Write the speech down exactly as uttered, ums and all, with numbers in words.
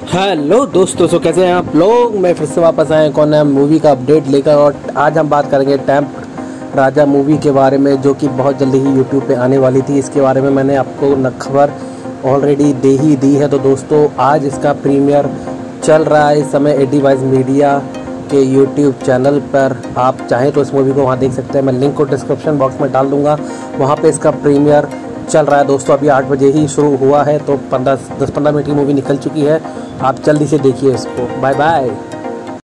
Hello दोस्तों, सो कैसे हैं आप लोग। मैं फिर से वापस आए कौन है मूवी का अपडेट लेकर, और आज हम बात करेंगे टेम्प राजा मूवी के बारे में, जो कि बहुत जल्दी ही यूट्यूब पे आने वाली थी। इसके बारे में मैंने आपको न खबर ऑलरेडी दे ही दी है। तो दोस्तों, आज इसका प्रीमियर चल रहा है इस समय एडी वाइज मीडिया के यूट्यूब चैनल पर। आप चाहें तो इस मूवी को वहाँ देख सकते हैं। मैं लिंक को डिस्क्रिप्शन बॉक्स में डाल दूँगा, वहाँ पर इसका प्रीमियर चल रहा है। दोस्तों, अभी आठ बजे ही शुरू हुआ है, तो पंद्रह दस पंद्रह मिनट की मूवी निकल चुकी है। आप जल्दी से देखिए इसको। Bye bye.